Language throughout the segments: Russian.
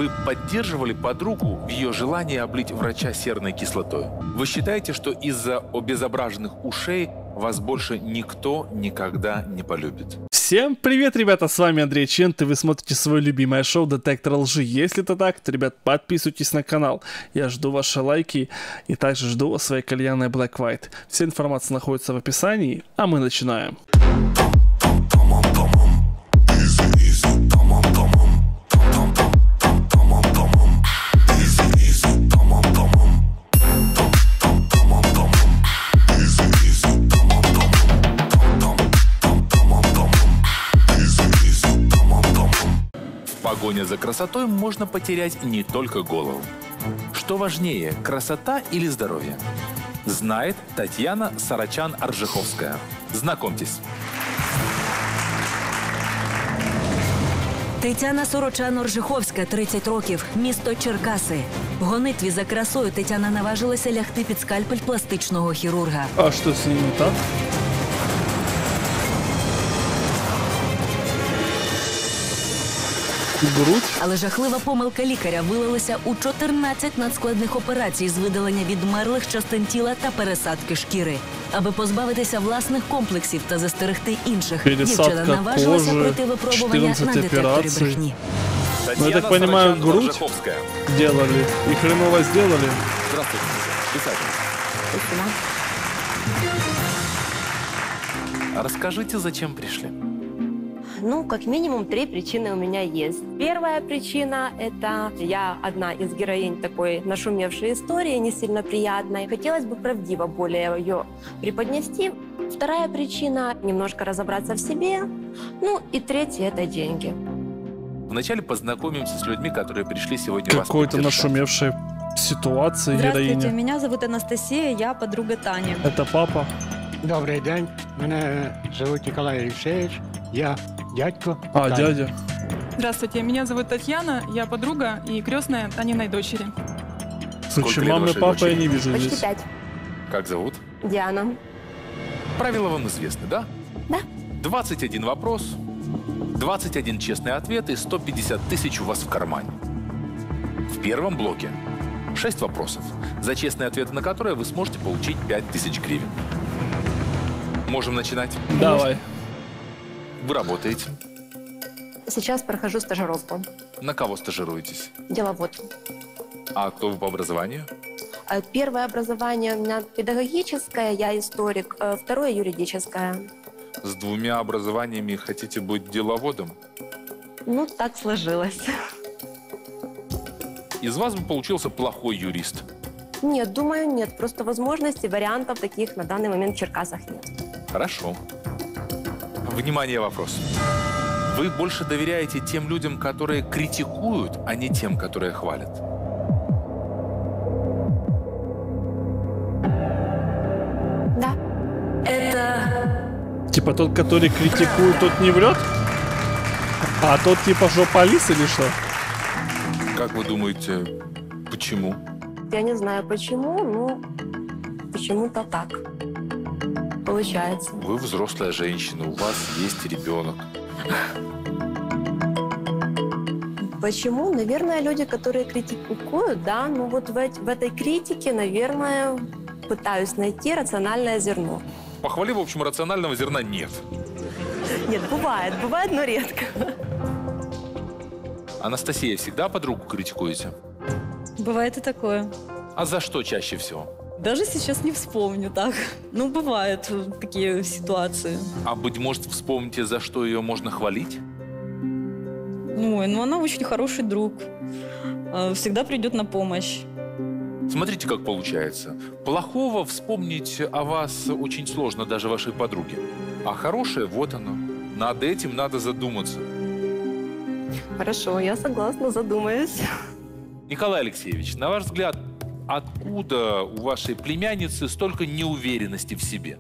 Вы поддерживали подругу в ее желании облить врача серной кислотой? Вы считаете, что из-за обезображенных ушей вас больше никто никогда не полюбит? Всем привет, ребята, с вами Андрей Чент, и вы смотрите свое любимое шоу «Детектор лжи». Если это так, то, ребят, подписывайтесь на канал. Я жду ваши лайки и также жду вас своей кальянной Black White. Вся информация находится в описании, а мы начинаем. В погоне за красотой можно потерять не только голову. Что важнее, красота или здоровье? Знает Татьяна Сорочан-Оржиховская. Знакомьтесь. Тетяна Сорочан-Оржиховська, 30 років, місто Черкаси. В гонитві за красою Тетяна наважилася лягти під скальпель пластичного хірурга. А что с ним не так? Грудь? Але жахлива помилка лікаря вилилася у 14 надскладних операцій з видалення відмерлих частин тіла та пересадки шкіри. Аби позбавитися власних комплексів та застерегти інших, дівчина наважилася пройти випробування на детекторі брехні. Ну, я так понимаю, грудь делали и хреново сделали. Здравствуйте, писатель. Расскажите, зачем пришли? Ну, как минимум, 3 причины у меня есть. Первая причина – это я одна из героинь такой нашумевшей истории, не сильно приятной. Хотелось бы правдиво более ее преподнести. Вторая причина – немножко разобраться в себе. Ну, и третья – это деньги. Вначале познакомимся с людьми, которые пришли сегодня вас Какой-то поддержать. нашумевшей ситуации Здравствуйте, героиня. меня зовут Анастасия, я подруга Тани. Это папа. Добрий день, мене звуть Ніколай Олексійович, я дядько. А, Тані. дядя. Здравствуйте, меня зовут Татьяна, я подруга и крестная Таниной дочери. Слушай, лет мамы и вашей папы я дочери? не вижу Почти здесь. 5. Как зовут? Диана. Правила вам известны, да? Да. 21 вопрос, 21 честный ответ и 150 тысяч у вас в кармане. В первом блоке 6 вопросов, за честные ответы на которые вы сможете получить 5000 гривен. Можем начинать? Давай. Вы работаете. Сейчас прохожу стажировку. На кого стажируетесь? Деловод. А кто вы по образованию? Первое образование у меня педагогическое, я историк. Второе юридическое. С 2 образованиями хотите быть деловодом? Ну, так сложилось. Из вас бы получился плохой юрист. Нет, думаю, нет. Просто возможностей, вариантов таких на данный момент в Черкасах нет. Хорошо. Внимание, вопрос. Вы больше доверяете тем людям, которые критикуют, а не тем, которые хвалят? Да. Это... Типа тот, который критикует, тот не врет? А тот типа жополис или что? Как вы думаете, почему? Я не знаю почему, но почему-то так получается. Вы взрослая женщина, у вас есть ребенок. Почему? Наверное, люди, которые критикуют, да, ну вот в этой критике, наверное, пытаюсь найти рациональное зерно. Похвали, в общем, рационального зерна нет. Нет, бывает, но редко. Анастасия, всегда подругу критикуете? Бывает и такое. А за что чаще всего? Даже сейчас не вспомню так. Ну, бывают такие ситуации. А, быть может, вспомните, за что ее можно хвалить? Ой, ну она очень хороший друг. Всегда придет на помощь. Смотрите, как получается. Плохого вспомнить о вас очень сложно даже вашей подруге. А хорошее, вот оно. Над этим надо задуматься. Хорошо, я согласна, задумаюсь. Николай Алексеевич, на ваш взгляд, откуда у вашей племянницы столько неуверенности в себе?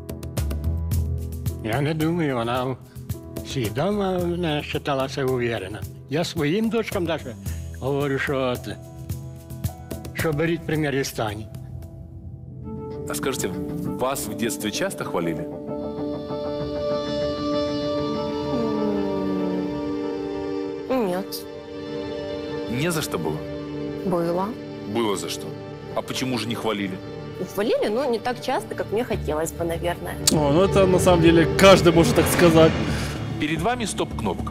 Я не думаю, вона свідомо не вважалася уверена. Я своїм дочкам навіть говорю, що беріть примір із Тані. А скажите, вас в детстве часто хвалили? Нет. Не за что было? Было. Было за что. А почему же не хвалили? Хвалили, но не так часто, как мне хотелось бы, наверное. О, ну это на самом деле каждый может так сказать. Перед вами стоп-кнопка.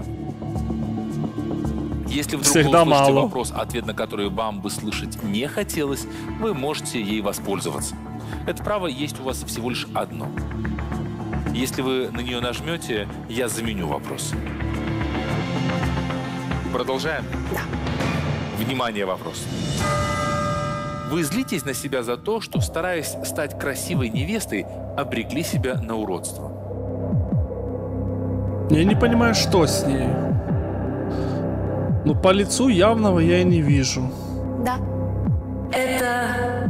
Если вдруг Всегда вы услышите мало. вопрос, ответ на который вам бы слышать не хотелось, вы можете ей воспользоваться. Это право есть у вас всего лишь одно. Если вы на нее нажмете, я заменю вопрос. Продолжаем? Да. Внимание, вопрос. Вы злитесь на себя за то, что, стараясь стать красивой невестой, обрекли себя на уродство? Я не понимаю, что с ней. Ну, по лицу явного я и не вижу. Да. Это...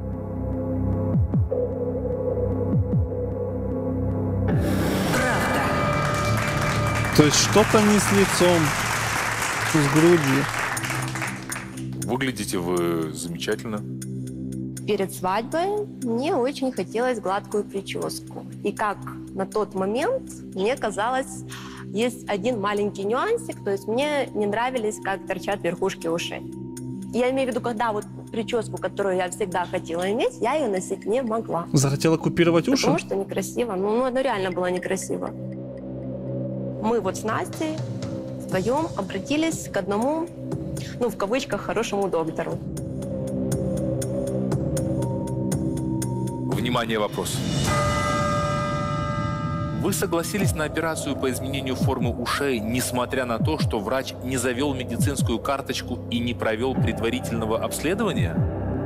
правда. То есть что-то не с лицом, с грудью. Выглядите вы замечательно. Перед свадьбой мне очень хотелось гладкую прическу. И как на тот момент мне казалось, есть один маленький нюансик, то есть мне не нравились, как торчат верхушки ушей. Я имею в виду, когда вот прическу, которую я всегда хотела иметь, я ее носить не могла. Захотела купировать уши? Потому что некрасиво. Ну, это реально было некрасиво. Мы вот с Настей вдвоем обратились к одному, ну, в кавычках, хорошему доктору. Внимание, вопрос. Вы согласились на операцию по изменению формы ушей, несмотря на то, что врач не завел медицинскую карточку и не провел предварительного обследования?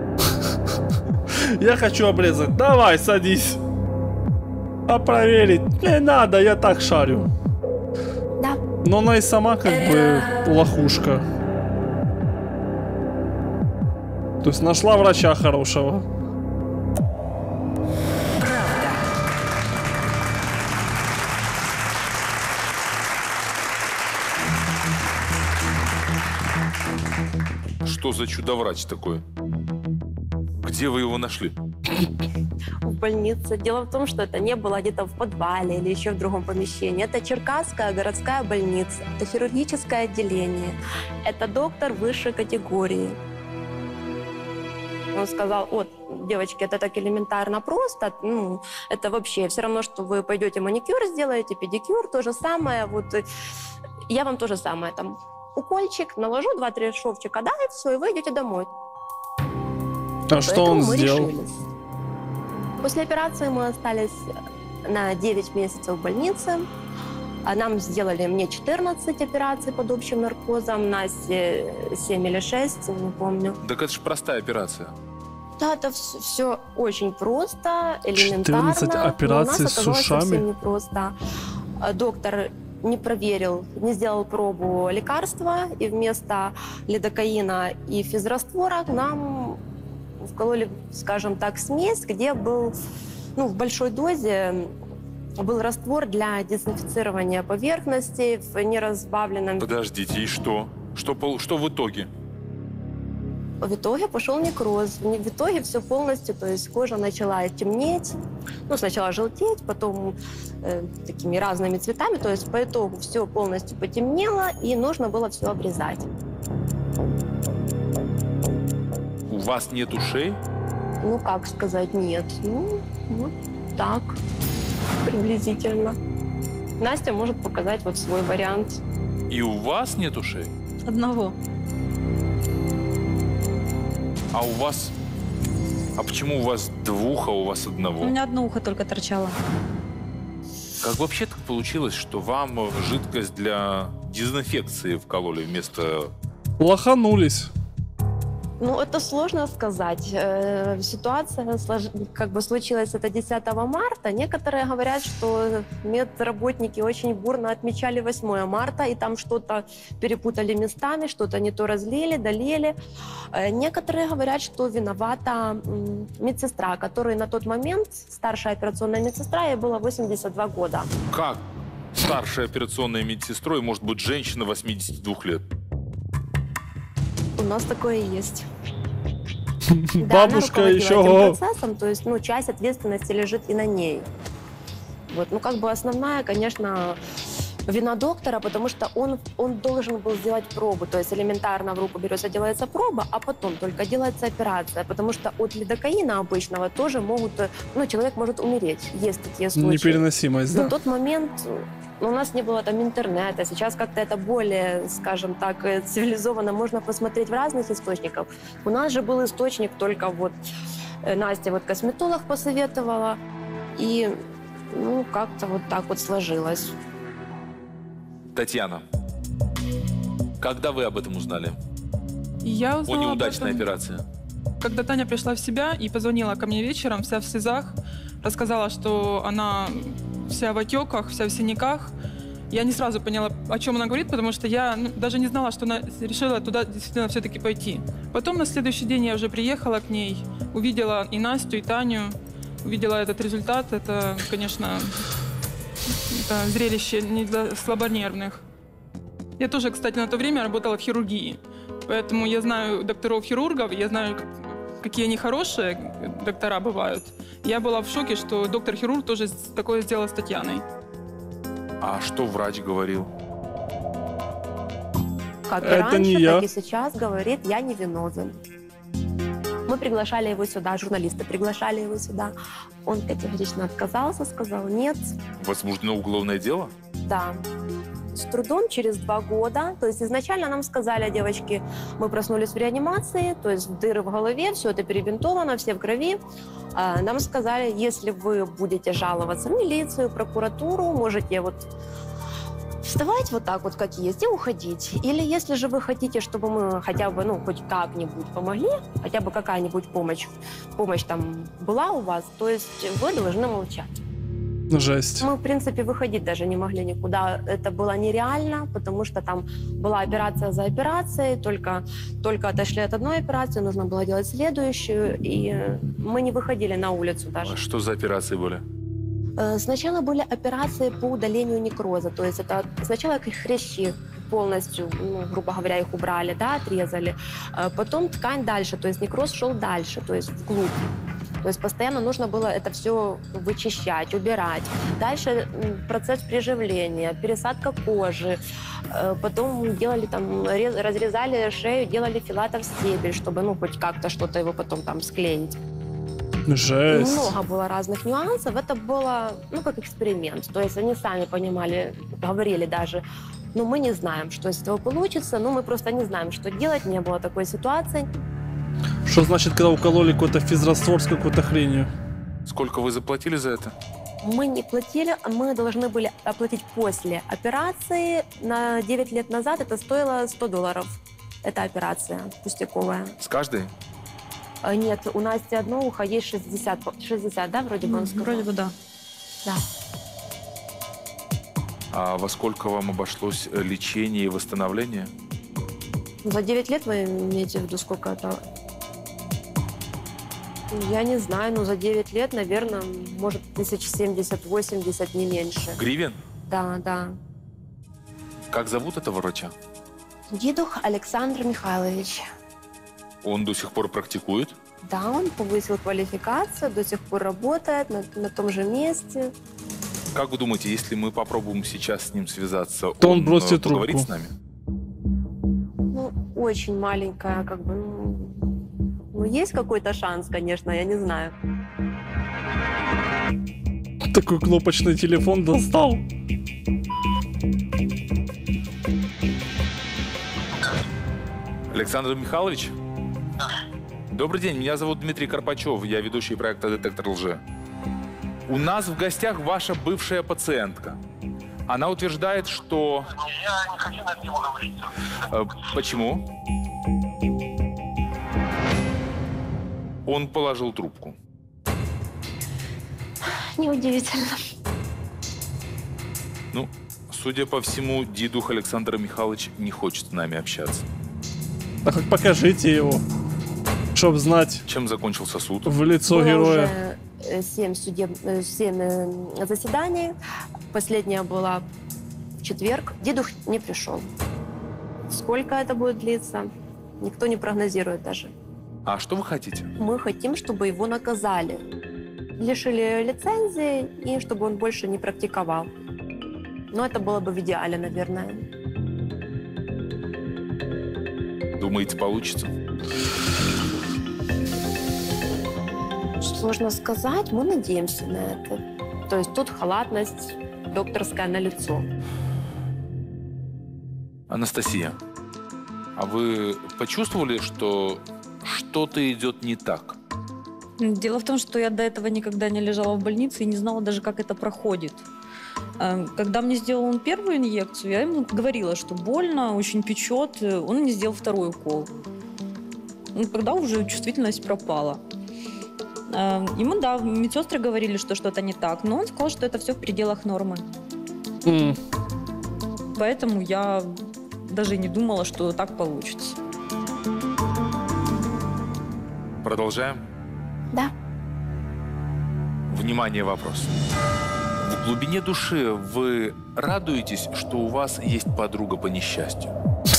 Я хочу обрезать. Давай, садись. А проверить не надо, я так шарю. Да. Но она и сама как бы лохушка. То есть нашла врача хорошего. Что за чудо-врач такой? Где вы его нашли? В больнице. Дело в том, что это не было где-то в подвале или еще в другом помещении. Это Черкасская городская больница. Это хирургическое отделение. Это доктор высшей категории. Он сказал, вот, девочки, это так элементарно просто. Ну, это вообще все равно, что вы пойдете маникюр сделаете, педикюр, то же самое. Вот, я вам то же самое. Там укольчик, наложу 2-3 шовчика, да, и все, и вы идете домой. А что он сделал? Решились. После операции мы остались на 9 месяцев в больнице. Нам сделали мне 14 операций под общим наркозом, Насте 7 или 6, не помню. Так это же простая операция. Да, это все очень просто, элементарно. 14 операций но у нас с оказалось ушами? совсем непросто. Доктор не проверил, не сделал пробу лекарства, и вместо лидокаина и физраствора нам вкололи, скажем так, смесь, где был, ну, в большой дозе был раствор для дезинфицирования поверхностей в неразбавленном... Подождите, и что? Что в итоге? В итоге пошел некроз. В итоге все полностью, то есть кожа начала темнеть, ну, сначала желтеть, потом такими разными цветами, то есть по итогу все полностью потемнело, и нужно было все обрезать. У вас нет ушей? Ну, как сказать, нет. Ну, вот так, приблизительно. Настя может показать вот свой вариант. И у вас нет ушей? Одного. А у вас... А почему у вас двух, а у вас одного? У меня одно ухо только торчало. Как вообще так получилось, что вам жидкость для дезинфекции вкололи вместо... Лоханулись. Ну, это сложно сказать. Ситуация как бы случилась это 10 марта. Некоторые говорят, что медработники очень бурно отмечали 8 марта, и там что-то перепутали местами, что-то не то разлили, долили. Некоторые говорят, что виновата медсестра, которая на тот момент, старшая операционная медсестра, ей было 82 года. Как старшей операционной медсестрой может быть женщина 82 лет? У нас такое и есть. Бабушка да, еще... этим процессом, то есть, ну, часть ответственности лежит и на ней. Вот, ну, как бы основная, конечно, Вина доктора, потому что он должен был сделать пробу. То есть элементарно в руку берется, делается проба, а потом только делается операция. Потому что от лидокаина обычного тоже могут, ну, человек может умереть. Есть такие случаи. Непереносимость, да? На тот момент у нас не было там интернета. Сейчас как-то это более, скажем так, цивилизованно. Можно посмотреть в разных источниках. У нас же был источник только вот Настя, вот косметолог посоветовала. И, ну, как-то вот так вот сложилось. Татьяна, когда вы об этом узнали? Я О узнала неудачной об этом, операции. когда Таня пришла в себя и позвонила ко мне вечером, вся в слезах, рассказала, что она вся в отеках, вся в синяках. Я не сразу поняла, о чем она говорит, потому что я даже не знала, что она решила туда действительно все-таки пойти. Потом на следующий день я уже приехала к ней, увидела и Настю, и Таню, увидела этот результат. Это, конечно, это зрелище не для слабонервных. Я тоже, кстати, на то время работала в хирургии, поэтому я знаю докторов-хирургов, я знаю, какие они хорошие доктора бывают. Я была в шоке, что доктор-хирург тоже такое сделал с Татьяной. А что врач говорил? Как и Это раньше, не я. так и сейчас говорит, я не виновен. Мы приглашали его сюда, журналисты приглашали его сюда. Он категорично отказался, сказал нет. Возбуждено уголовное дело? Да. С трудом через 2 года. То есть изначально нам сказали, девочки, мы проснулись в реанимации, то есть дыры в голове, все это перебинтовано, все в крови. Нам сказали, если вы будете жаловаться в милицию, прокуратуру, можете вот вставать вот так вот, как есть, и уходить. Или если же вы хотите, чтобы мы хотя бы, ну, хоть как-нибудь помогли, хотя бы какая-нибудь помощь там была у вас, то есть вы должны молчать. Жесть. Мы, в принципе, выходить даже не могли никуда. Это было нереально, потому что там была операция за операцией, только отошли от одной операции, нужно было делать следующую, и мы не выходили на улицу даже. А что за операции были? Сначала были операции по удалению некроза, то есть это сначала хрящи полностью, ну, грубо говоря, их убрали, да, отрезали. Потом ткань дальше, то есть некроз шел дальше, то есть вглубь. То есть постоянно нужно было это все вычищать, убирать. Дальше процесс приживления, пересадка кожи. Потом делали там, разрезали шею, делали филатов стебель, чтобы, ну, хоть как-то что-то его потом там склеить. Жесть. Много было разных нюансов. Это было, ну, как эксперимент. То есть они сами понимали, говорили даже, ну, мы не знаем, что из этого получится, ну, мы просто не знаем, что делать, не было такой ситуации. Что значит, когда укололи какой-то физраствор с какой-то хренью? Сколько вы заплатили за это? Мы не платили, мы должны были оплатить после операции. На 9 лет назад это стоило $100. Эта операция пустяковая. С каждой? Нет, у Насти одно ухо, есть 60, да, вроде бы он сказал? Вроде бы да. Да. А во сколько вам обошлось лечение и восстановление? За 9 лет вы имеете в виду, сколько это? Я не знаю, но за 9 лет, наверное, может, 1070-80, не меньше. Гривен? Да, да. Как зовут этого врача? Дидух Александр Михайлович. Он до сих пор практикует? Да, он повысил квалификацию, до сих пор работает на том же месте. Как вы думаете, если мы попробуем сейчас с ним связаться, то он бросит поговорит трубку с нами? Ну, очень маленькая, как бы, ну, есть какой-то шанс, конечно, я не знаю. Такой кнопочный телефон достал. Александр Михайлович? Добрый день, меня зовут Дмитрий Карпачев, я ведущий проекта «Детектор лжи». У нас в гостях ваша бывшая пациентка. Она утверждает, что... Я не хочу на эту тему говорить. Почему? Он положил трубку. Неудивительно. Ну, судя по всему, дедух Александр Михайлович не хочет с нами общаться. А хоть покажите его, чтоб знать Чем закончился суд? в лицо Было героя. уже 7 заседаний. Последняя была в четверг. Дедух не пришел. Сколько это будет длиться, никто не прогнозирует даже. А что вы хотите? Мы хотим, чтобы его наказали. Лишили лицензии и чтобы он больше не практиковал. Но это было бы в идеале, наверное. Думаете, получится? Сложно сказать, мы надеемся на это. То есть тут халатность докторская налицо. Анастасия, а вы почувствовали, что что-то идет не так? Дело в том, что я до этого никогда не лежала в больнице и не знала даже, как это проходит. Когда мне сделал он первую инъекцию, я ему говорила, что больно, очень печет. Он мне сделал второй укол. Когда уже чувствительность пропала. Ему, да, медсестры говорили, что что-то не так, но он сказал, что это все в пределах нормы. Поэтому я даже не думала, что так получится. Продолжаем? Да. Внимание, вопрос. В глубине души вы радуетесь, что у вас есть подруга по несчастью?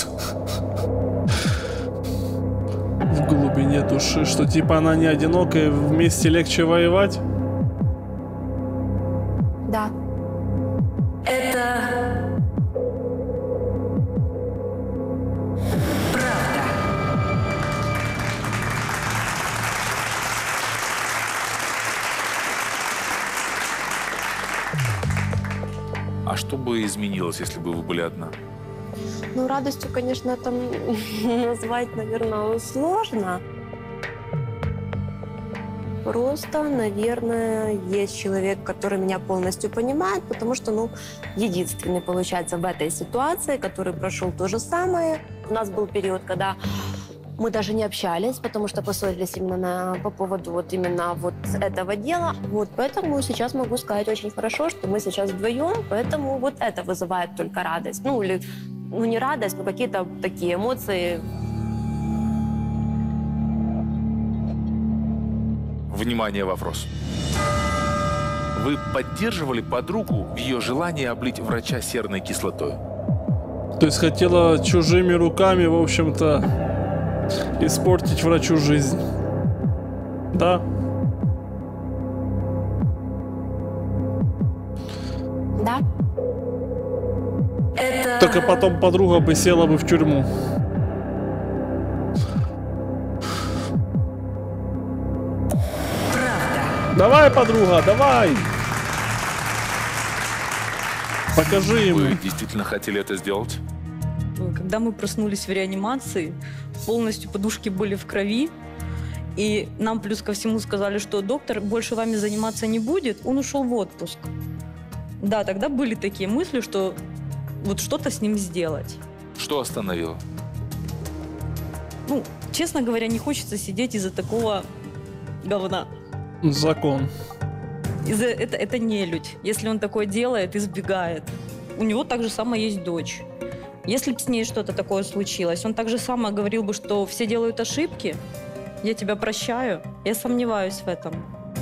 В глубине души, что типа она не одинокая, и вместе легче воевать? Да. Это правда. А что бы изменилось, если бы вы были одна? Ну, радостью, конечно, это назвать, наверное, сложно. Просто, наверное, есть человек, который меня полностью понимает, потому что, ну, единственный, получается, в этой ситуации, который прошел то же самое. У нас был период, когда мы даже не общались, потому что поссорились именно по поводу вот именно вот этого дела. Вот, поэтому сейчас могу сказать очень хорошо, что мы сейчас вдвоем, поэтому вот это вызывает только радость. Ну, или, ну, не радость, но какие-то такие эмоции. Внимание, вопрос. Вы поддерживали подругу в ее желании облить врача серной кислотой? То есть хотела чужими руками, в общем-то, испортить врачу жизнь. Да? Да? Это Только потом подруга бы села бы в тюрьму. правда. Давай, подруга, давай! Покажи ему. Вы действительно хотели это сделать? Когда мы проснулись в реанимации, полностью подушки были в крови, и нам плюс ко всему сказали, что доктор больше вами заниматься не будет, он ушел в отпуск. Да, тогда были такие мысли, что вот что-то с ним сделать. Что остановило? Ну, честно говоря, не хочется сидеть из-за такого говна. Закон. Это нелюдь. Если он такое делает, избегает. У него так же самое есть дочь. Если бы с ней что-то такое случилось, он так же само говорил бы, что все делают ошибки, я тебя прощаю. Я сомневаюсь в этом.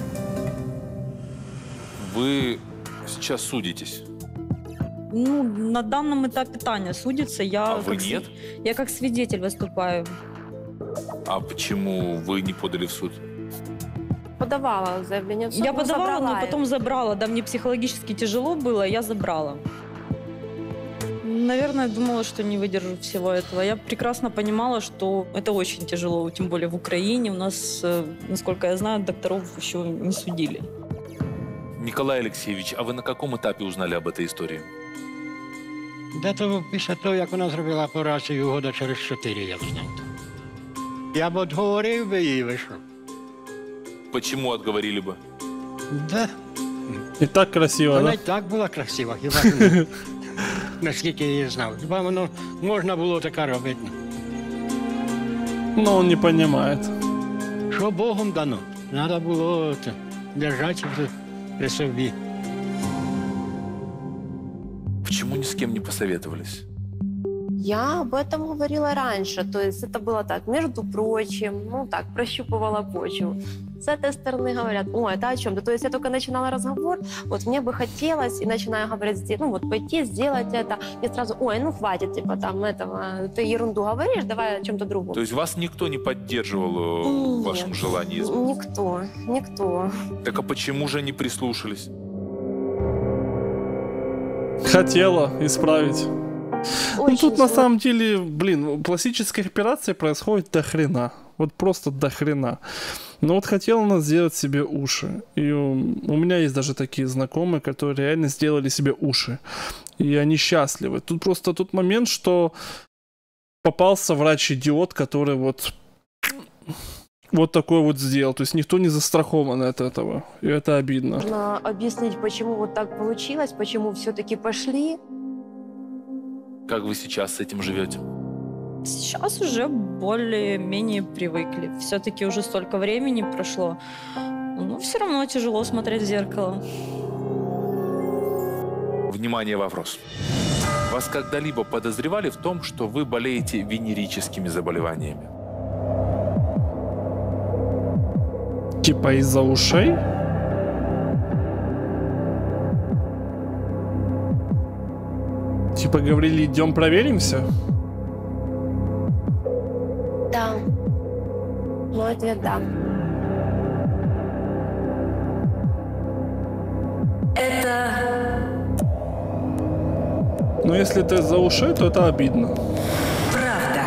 Вы сейчас судитесь. Ну, на данном этапе Таня судится. А вы нет? Я как свидетель выступаю. А почему вы не подали в суд? Подавала заявление в суд, Я но подавала, забрала но потом забрала. Да, мне психологически тяжело было, я забрала. Наверное, думала, что не выдержу всего этого. Я прекрасно понимала, что это очень тяжело, тем более в Украине. У нас, насколько я знаю, докторов еще не судили. Николай Алексеевич, а ви на каком етапі узнали об этой истории? Де-то після того, як вона зробила операцію, года через 4 я знав. Я б отговорив би її, ви що? Почему отговорили бы? Да. И так красиво, Вона да? й так була красива, хіба ж не? Наскільки я її знав. Хіба воно можна було таке робити? Но он не понимает. Що Богом дано? Треба було держати при собі. Почему ни с кем не посоветовались? Я об этом говорила раньше, то есть это было так, между прочим, ну так, прощупывала почву. С этой стороны говорят, о, это о чем-то. То есть я только начинала разговор, вот мне бы хотелось, и начинаю говорить, ну вот пойти, сделать это, и сразу, ой, ну хватит, типа там этого, ты ерунду говоришь, давай о чем-то другом. То есть вас никто не поддерживал в вашем желании изменить? Никто. Так а почему же не прислушались? Хотела исправить. Ну Очень тут на сложно. самом деле, блин, пластических операций происходит до хрена. Вот просто до хрена. Но вот хотела она сделать себе уши. И у меня есть даже такие знакомые, которые реально сделали себе уши. И они счастливы. Тут просто тот момент, что попался врач-идиот, который вот такой вот сделал. То есть никто не застрахован от этого. И это обидно. Нужно объяснить, почему вот так получилось, почему все-таки пошли. Как вы сейчас с этим живете? Сейчас уже более-менее привыкли. Все-таки уже столько времени прошло. Но все равно тяжело смотреть в зеркало. Внимание, вопрос. Вас когда-либо подозревали в том, что вы болеете венерическими заболеваниями? Типа из-за ушей? Типа говорили, идем проверимся? Да. Мой ответ да. Но если это из-за ушей, то это обидно. Правда.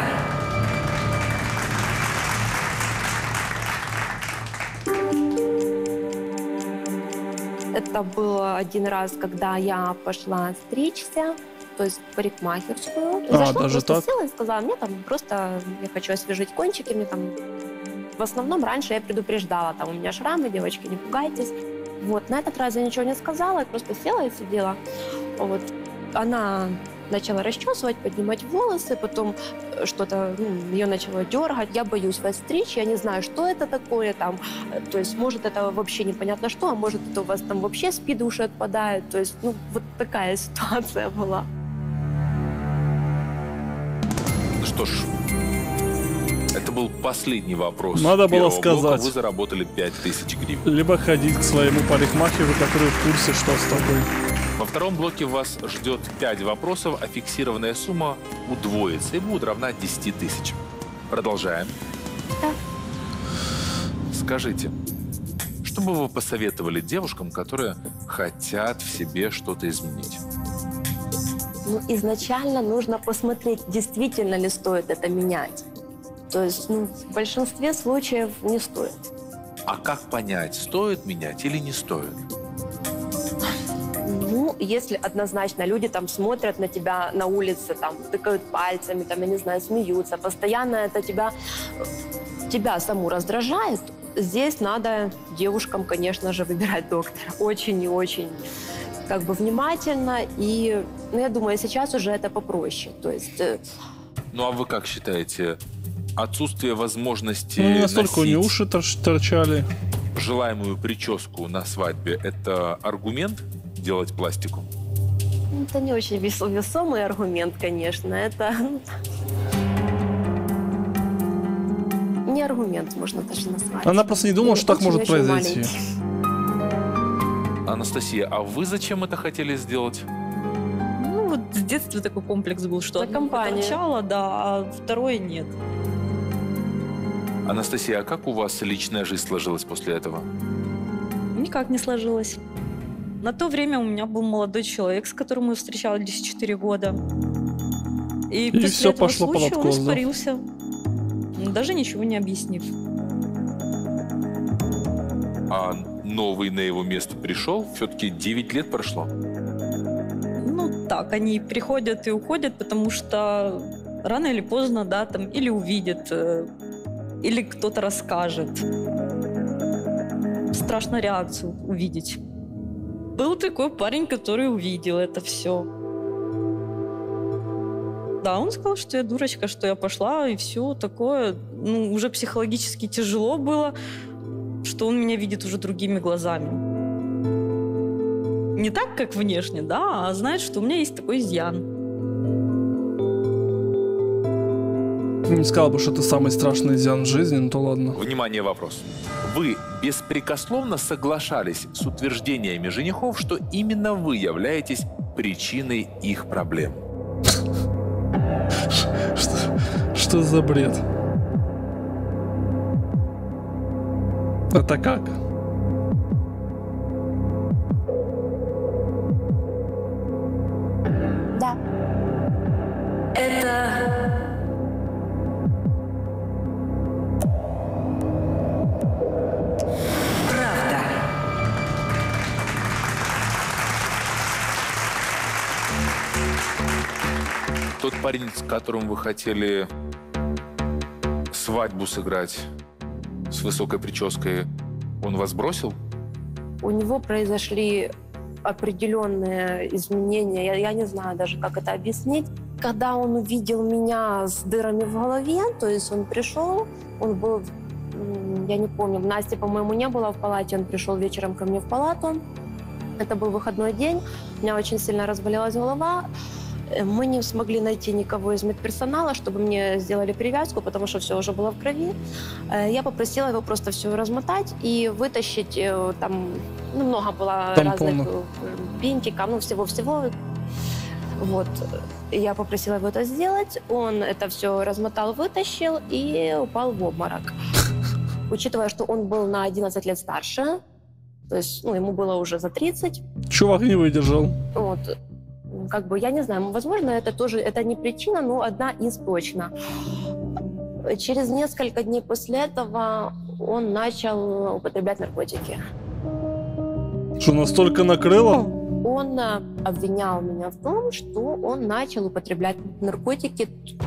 Это было один раз, когда я пошла стричься, то есть в парикмахерскую. Зашла, даже просто так? села и сказала, мне там просто, я хочу освежить кончики, мне там... В основном раньше я предупреждала, там у меня шрамы, девочки, не пугайтесь. Вот, на этот раз я ничего не сказала, я просто села и сидела. Вот. Она начала расчесывать, поднимать волосы, потом что-то, ее начало дергать. Я боюсь вас стричь, я не знаю, что это такое там. То есть, может, это вообще непонятно что, а может, это у вас там вообще спид уши отпадают. То есть, вот такая ситуация была. Что ж, это был последний вопрос. Надо было первого блока. сказать. Вы заработали 5000 гривен. Либо ходить к своему парикмахеру, который в курсе, что с тобой. Во втором блоке вас ждет 5 вопросов, а фиксированная сумма удвоится и будет равна 10 000. Продолжаем. Да. Скажите, что бы вы посоветовали девушкам, которые хотят в себе что-то изменить? Изначально нужно посмотреть, действительно ли стоит это менять. То есть, в большинстве случаев не стоит. А как понять, стоит менять или не стоит? Если однозначно люди там смотрят на тебя на улице, там, тыкают пальцами, там, я не знаю, смеются, постоянно это тебя саму раздражает, здесь надо девушкам, конечно же, выбирать доктора. Очень и очень внимательно. И, я думаю, сейчас уже это попроще. То есть... Ну, а вы как считаете, отсутствие возможности Не настолько у нее носить уши торчали. желаемую прическу на свадьбе – это аргумент делать пластику? Это не очень весомый аргумент, конечно. Это не аргумент, можно даже назвать. Она просто не думала, что так может Очень произойти. маленький. Анастасия, а вы зачем это хотели сделать? Вот с детства такой комплекс был, что За одно компанию. торчало, да, а второе нет. Анастасия, а как у вас личная жизнь сложилась после этого? Никак не сложилось. На то время у меня был молодой человек, с которым мы встречались 4 года. И после всё этого пошло под случая он откос, да? испарился, даже ничего не объяснив. А новый на его место пришел? Все-таки 9 лет прошло. Так, они приходят и уходят, потому что рано или поздно, да, там или увидят, или кто-то расскажет. Страшно реакцию увидеть. Был такой парень, который увидел это все. Да, он сказал, что я дурочка, что я пошла, и все такое. Уже психологически тяжело было, что он меня видит уже другими глазами. Не так, как внешне, да, а знает, что у меня есть такой изъян. Не сказал бы, что это самый страшный изъян в жизни, но то ладно. Внимание, вопрос. Вы беспрекословно соглашались с утверждениями женихов, что именно вы являетесь причиной их проблем? Что за бред? Это как? парень, с которым вы хотели свадьбу сыграть с высокой прической, он вас бросил? У него произошли определенные изменения. Я не знаю даже, как это объяснить. Когда он увидел меня с дырами в голове, то есть он пришел, он был, я не помню, Насти, по-моему, не было в палате, он пришел вечером ко мне в палату. Это был выходной день, у меня очень сильно разболелась голова. Мы не смогли найти никого из медперсонала, чтобы мне сделали перевязку, потому что все уже было в крови. Я попросила его просто все размотать и вытащить. Там много было разных бинтиков, всего-всего. Вот. Я попросила его это сделать. Он это все размотал, вытащил и упал в обморок. Учитывая, что он был на 11 лет старше, то есть ему было уже за 30. Чувак не выдержал. Вот. Как бы, я не знаю, возможно, это тоже, это не причина, но одна из точно. Через несколько дней после этого он начал употреблять наркотики. Что, настолько накрыло? Он обвинял меня в том, что он начал употреблять наркотики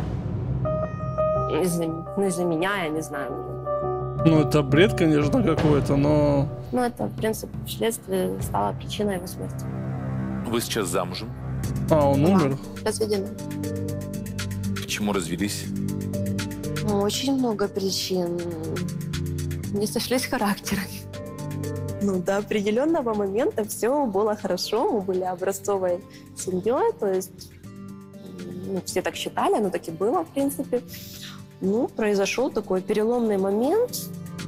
из-за меня, я не знаю. Ну, это бред, конечно, какой-то, но... Ну, это, в принципе, вследствие стало причиной его смерти. Вы сейчас замужем? А, он умер? Разведена. Почему развелись? Очень много причин. Не сошлись характерами. До определенного момента все было хорошо, мы были образцовой семьей, то есть все так считали, оно так и было, в принципе. Произошел такой переломный момент.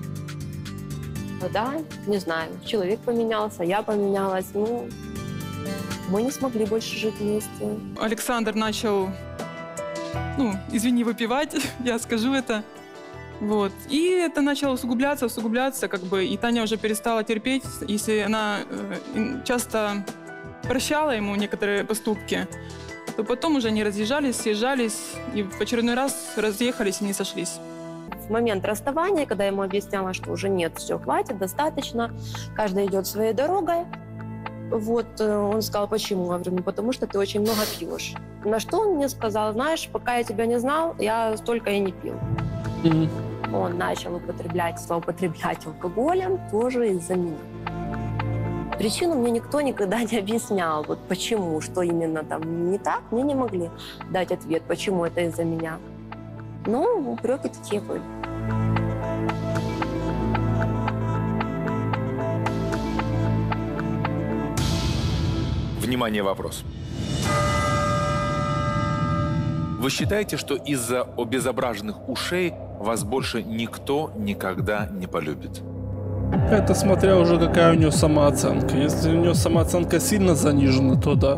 Да, не знаю, человек поменялся, я поменялась, мы не смогли больше жить вместе. Александр начал, извини, выпивать, я скажу это. Вот. И это начало усугубляться, как бы, и Таня уже перестала терпеть. Если она часто прощала ему некоторые поступки, то потом уже они разъезжались, съезжались, и в очередной раз разъехались и не сошлись. В момент расставания, когда я ему объясняла, что уже нет, все, хватит, достаточно, каждый идет своей дорогой, вот, он сказал, почему? Я говорю, потому что ты очень много пьешь. На что он мне сказал, знаешь, пока я тебя не знал, я столько и не пил. Он начал злоупотреблять алкоголем тоже из-за меня. Причину мне никто никогда не объяснял, вот почему, что именно там не так, мне не могли дать ответ, почему это из-за меня. Упреки такие были. Внимание, вопрос. Вы считаете, что из-за обезображенных ушей вас больше никто никогда не полюбит? Это смотря уже какая у нее самооценка. Если у нее самооценка сильно занижена, то да.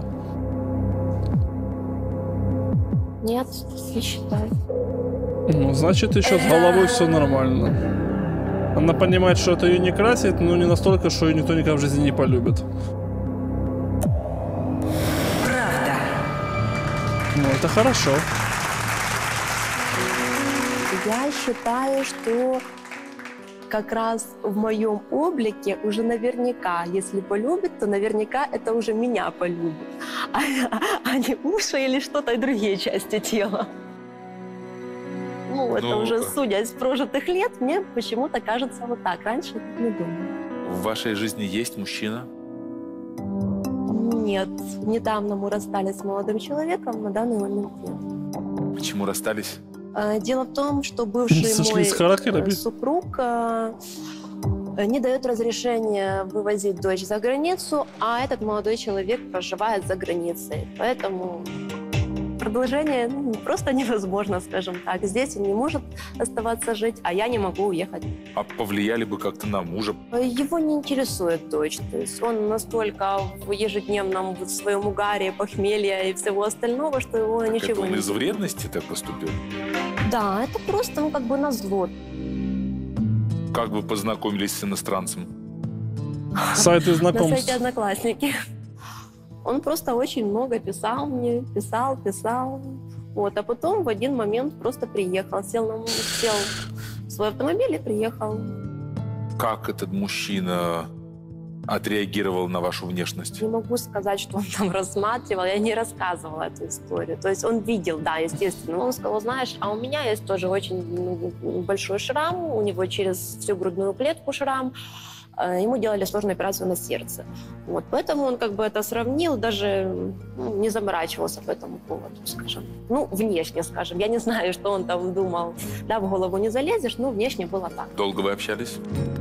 Нет, не считаю. Значит, еще с головой все нормально. Она понимает, что это ее не красит, но не настолько, что ее никто никогда в жизни не полюбит. Правда. Это хорошо. Я считаю, что как раз в моем облике уже наверняка, если полюбит, то наверняка это уже меня полюбит, а не уши или что-то другие части тела. Это уже судя из прожитых лет, мне почему-то кажется вот так. Раньше я не думала. В вашей жизни есть мужчина? Нет. Недавно мы расстались с молодым человеком, на данный момент нет. Почему расстались? Дело в том, что бывший мой супруг не дает разрешения вывозить дочь за границу, а этот молодой человек проживает за границей. Поэтому продолжение просто невозможно, скажем так. Здесь он не может оставаться жить, а я не могу уехать. А повлияли бы как-то на мужа? Его не интересует дочь. То есть он настолько в ежедневном своем угаре, похмелья и всего остального, что его так ничего это он не... из вредности так поступил? Да, это просто, назло. Как вы познакомились с иностранцем? Сайты знакомств. На сайте «Одноклассники». Он просто очень много писал мне, писал. Вот, а потом в один момент просто приехал, сел в свой автомобиль и приехал. Как этот мужчина отреагировал на вашу внешность? Не могу сказать, что он там рассматривал, я не рассказывала эту историю. То есть он видел, да, естественно. Он сказал, знаешь, а у меня есть тоже очень большой шрам, у него через всю грудную клетку шрам. Ему делали сложную операцию на сердце. Вот, поэтому он как бы это сравнил, даже не заморачивался по этому поводу, скажем. Ну, внешне, скажем. Я не знаю, что он там думал. Да, в голову не залезешь, но внешне было так. Долго вы общались?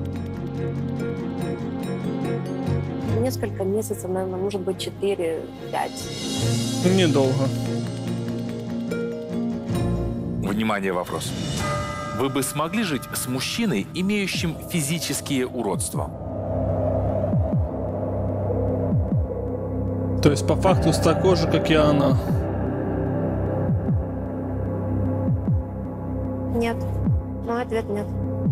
Несколько месяцев, наверное, может быть, 4-5. Недолго. Внимание, вопрос. Вы бы смогли жить с мужчиной, имеющим физические уродства? То есть, по факту, с такой же, как и она. Нет. Мой ответ нет.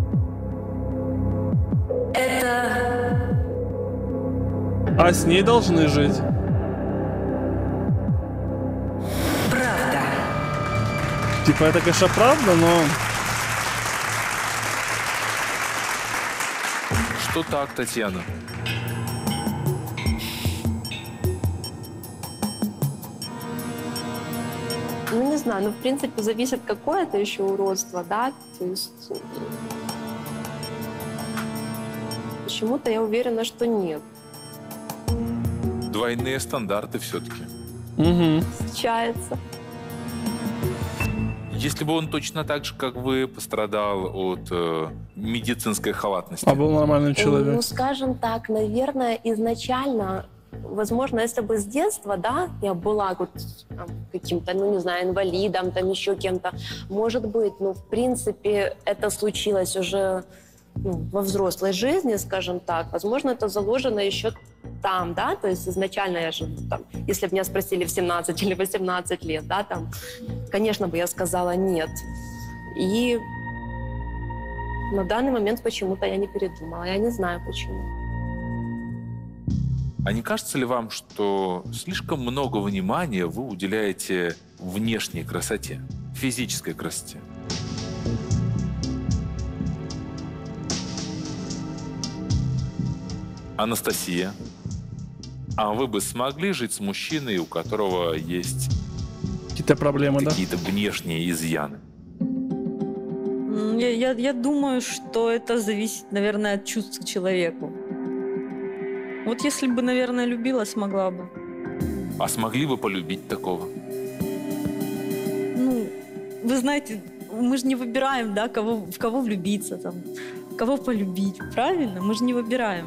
А с ней должны жить. Правда. Типа, это, конечно, правда, но... Что так, Татьяна? Ну, не знаю, в принципе, зависит, какое это еще уродство, да, то есть... Почему-то я уверена, что нет. Двойные стандарты все-таки. Угу. Случается. Если бы он точно так же, как вы, пострадал от медицинской халатности. А был нормальный человек. Ну, скажем так, наверное, изначально, возможно, если бы с детства, да, я была вот, там, каким-то, ну, не знаю, инвалидом, там, еще кем-то, может быть, ну, в принципе, это случилось уже во взрослой жизни, скажем так. Возможно, это заложено еще там, да, то есть изначально я же, там, если бы меня спросили в 17 или 18 лет, да, там, конечно бы я сказала нет. И на данный момент почему-то я не передумала, я не знаю почему. А не кажется ли вам, что слишком много внимания вы уделяете внешней красоте, физической красоте? Анастасия, а вы бы смогли жить с мужчиной, у которого есть Какие-то проблемы, да? какие-то внешние изъяны? Я думаю, что это зависит, наверное, от чувств к человеку. Вот если бы, наверное, любила, смогла бы. А смогли бы полюбить такого? Ну, вы знаете, мы же не выбираем, да, в кого влюбиться, там, кого полюбить, правильно? Мы же не выбираем.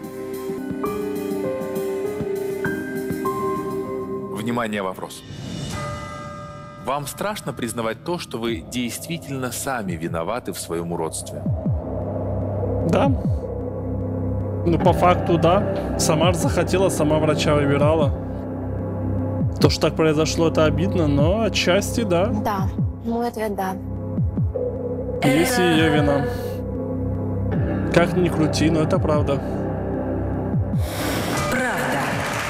Внимание, вопрос. Вам страшно признавать то, что вы действительно сами виноваты в своем уродстве? Да. Ну, по факту, да. Сама захотела, сама врача выбирала. То, что так произошло, это обидно, но отчасти, да. Да, мой ответ да. Есть и ее вина. Как ни крути, но это правда. Правда.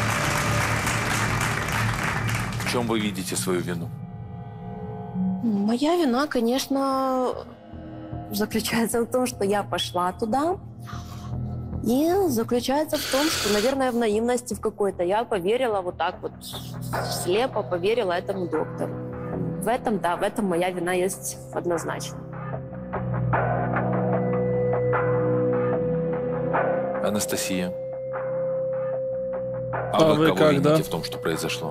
В чем вы видите свою вину? Моя вина, конечно, заключается в том, что я пошла туда. И заключается в том, что, наверное, в наивности в какой-то я поверила вот так вот, слепо поверила этому доктору. В этом, да, в этом моя вина есть однозначно. Анастасия. А вы кого как, вините да? в том, что произошло?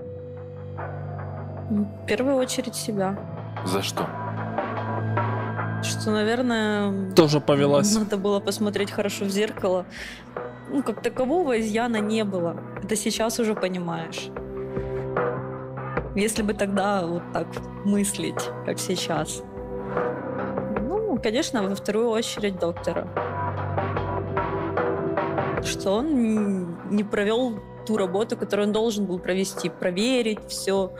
В первую очередь себя. За что? Что, наверное, Тоже повелась. надо было посмотреть хорошо в зеркало. Ну, как такового изъяна не было. Это сейчас уже понимаешь. Если бы тогда вот так мыслить, как сейчас. Ну, конечно, во вторую очередь доктора. Что он не провел ту работу, которую он должен был провести. Проверить все.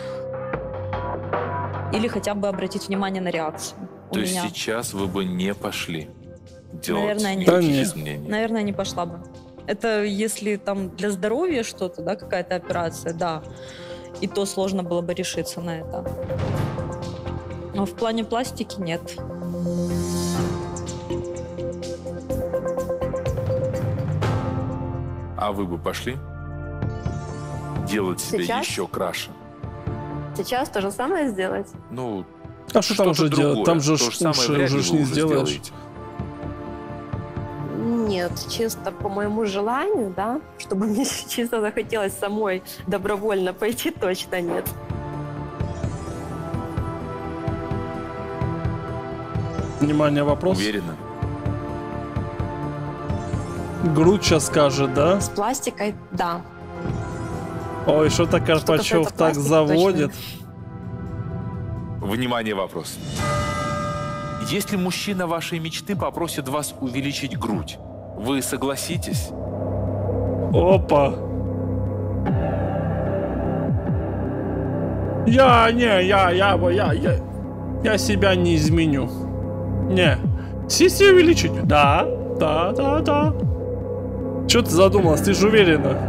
Или хотя бы обратить внимание на реакцию. То есть сейчас вы бы не пошли делать Наверное, нет. никаких изменений? Наверное, не пошла бы. Это если там для здоровья что-то, да, какая-то операция, да. И то сложно было бы решиться на это. Но в плане пластики нет. А вы бы пошли делать себе Сейчас? еще краше? Сейчас то же самое сделать? Ну, А что там уже делать? Там же То уши самое вряд ли уже ж вы не уже сделаешь. сделаете. Нет, чисто по моему желанию, да, чтобы мне чисто захотелось самой добровольно пойти, точно нет. Внимание, вопрос. Уверена? Грудь сейчас скажет, да? С пластикой, да. Ой, что-то Карпачев касается так пластика, заводит. Внимание, вопрос. Если мужчина вашей мечты попросит вас увеличить грудь, вы согласитесь? Опа. Я себя не изменю. Не. Сиси увеличить? Да. Чё ты задумалась? Ты же уверена?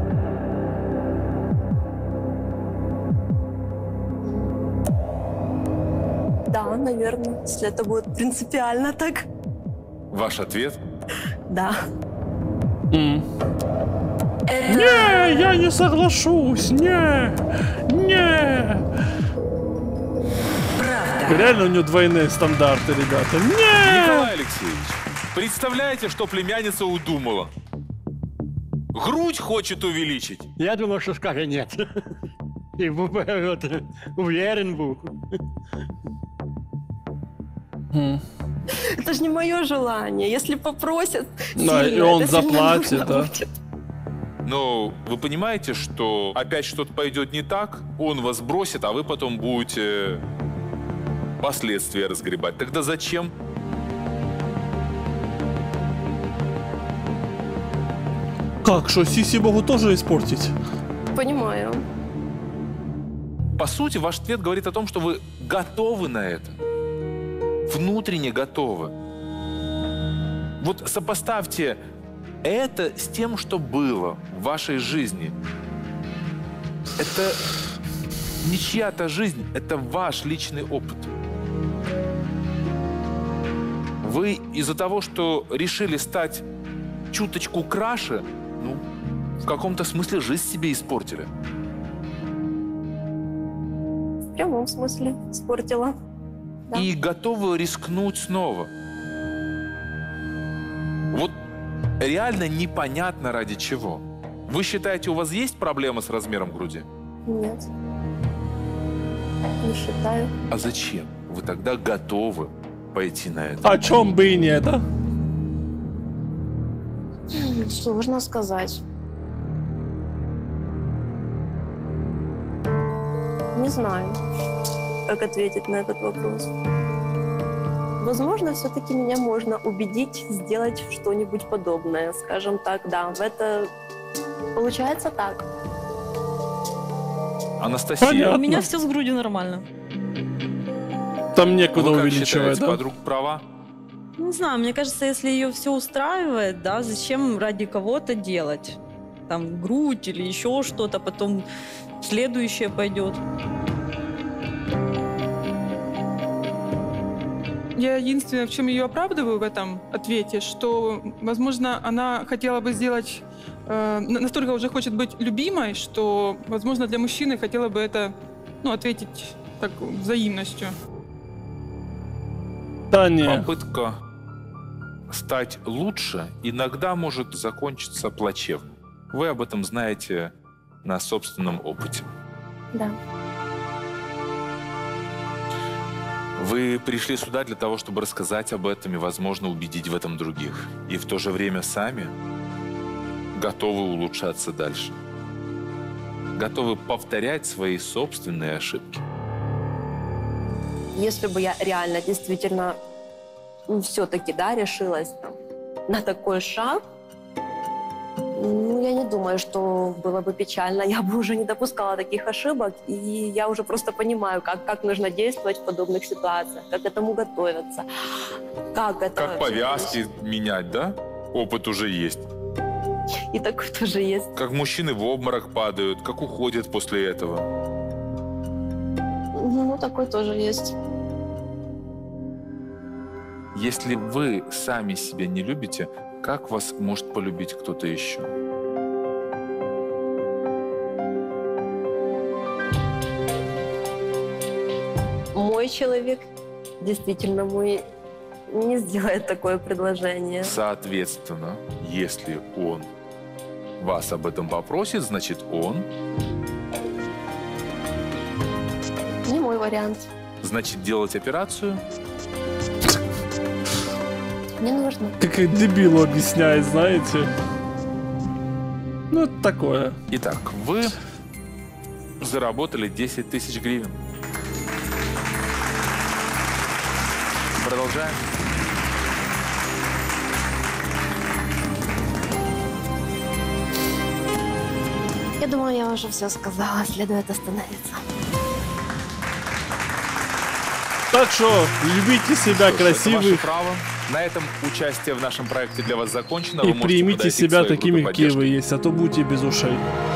Да, наверное, если это будет принципиально так. Ваш ответ? Да. Не, я не соглашусь. Не. Реально у него двойные стандарты, ребята. Не. Николай Алексеевич, представляете, что племянница удумала? Грудь хочет увеличить. Я думав, що скаже ні. І був уверен був. Это же не мое желание. Если попросят, Да, и сильно, он это сильно заплатит, нужно да. будет. Но вы понимаете, что опять что-то пойдет не так, он вас бросит, а вы потом будете последствия разгребать. Тогда зачем? Как, что сиси могут тоже испортить? Понимаю. По сути, ваш ответ говорит о том, что вы готовы на это. Внутренне готовы. Вот сопоставьте это с тем, что было в вашей жизни. Это не чья-то жизнь, это ваш личный опыт. Вы из-за того, что решили стать чуточку краше, ну, в каком-то смысле жизнь себе испортили. В прямом смысле испортила. Да. И готовы рискнуть снова. Вот реально непонятно ради чего. Вы считаете, у вас есть проблема с размером груди? Нет. Не считаю. А зачем вы тогда готовы пойти на это? О чем бы и не, да? Сложно сказать. Не знаю, как ответить на этот вопрос. Возможно, все-таки меня можно убедить сделать что-нибудь подобное. Скажем так, да, в это получается так. Анастасия, Понятно. У меня все с грудью нормально. Там некуда вы как увеличивать, считаете, да? подруга права? Не знаю, мне кажется, если ее все устраивает, да, зачем ради кого-то делать? Там грудь или еще что-то, потом следующее пойдет. Я единственное, в чем ее оправдываю в этом ответе, что, возможно, она хотела бы сделать, настолько уже хочет быть любимой, что, возможно, для мужчины хотела бы это, ну, ответить так взаимностью. Да не. Попытка стать лучше иногда может закончиться плачевно. Вы об этом знаете на собственном опыте. Да. Вы пришли сюда для того, чтобы рассказать об этом и, возможно, убедить в этом других. И в то же время сами готовы улучшаться дальше. Готовы повторять свои собственные ошибки. Если бы я реально действительно все-таки, да, решилась там, на такой шаг, ну, я не думаю, что было бы печально. Я бы уже не допускала таких ошибок, и я уже просто понимаю, как нужно действовать в подобных ситуациях, как к этому готовиться, как это... Как повязки менять, да? Опыт уже есть. И такое тоже есть. Как мужчины в обморок падают, как уходят после этого. Ну, такое тоже есть. Если вы сами себя не любите, как вас может полюбить кто-то еще? мой человек действительно мой не сделает такое предложение. Соответственно, если он вас об этом попросит, значит он... Не мой вариант. Значит, делать операцию... Не нужно. Как дебилу объясняет, знаете. Ну, это такое. Итак, вы заработали 10 тысяч гривен. Продолжаем. Я думаю, я уже все сказала. Следует остановиться. Так что, любите себя Что ж, это ваше красивых право. На этом участие в нашем проекте для вас закончено. и Вы можете примите подойти к себя своей такими, группе какие вы поддержки. есть, а то будете без ушей.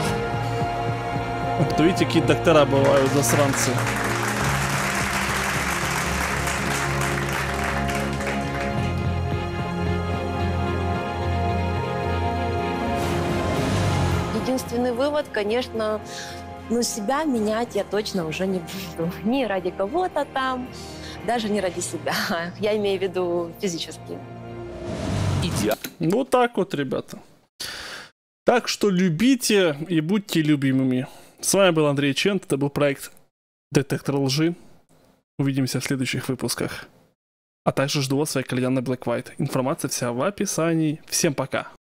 А то видите, какие доктора бывают, засранцы. Единственный вывод, конечно, себя менять я точно уже не буду. Ни ради кого-то там, даже не ради себя. Я имею в виду физически. Вот так вот, ребята. Так что любите и будьте любимыми. С вами был Андрей Чент, это был проект «Детектор лжи». Увидимся в следующих выпусках. А также жду вас в своей кальянной Black White. Информация вся в описании. Всем пока.